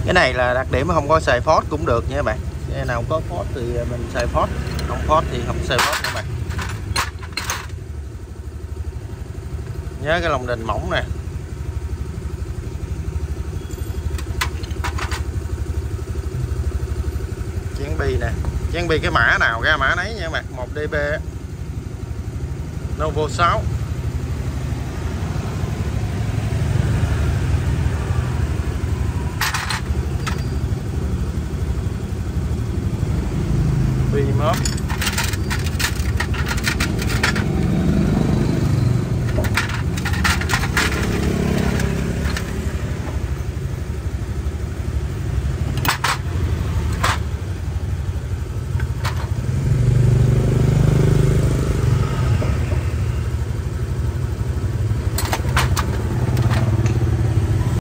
Cái này là đặc điểm không có xài phốt cũng được nha các bạn. Xe nào có phốt thì mình xài phốt, không phốt thì không xài phốt nha các bạn. Nhớ cái lồng đình mỏng nè. Chén bi nè, chén bi cái mã nào ra mã nấy nha các bạn, 1DB Novo 6. Bi mớp